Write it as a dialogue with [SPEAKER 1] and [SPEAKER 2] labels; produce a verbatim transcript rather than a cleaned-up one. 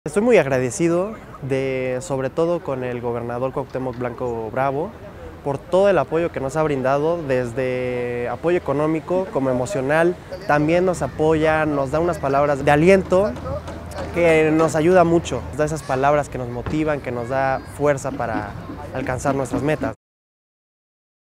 [SPEAKER 1] Estoy muy agradecido, de, sobre todo con el gobernador Cuauhtémoc Blanco Bravo, por todo el apoyo que nos ha brindado, desde apoyo económico como emocional. También nos apoya, nos da unas palabras de aliento que nos ayuda mucho, nos da esas palabras que nos motivan, que nos da fuerza para alcanzar nuestras metas.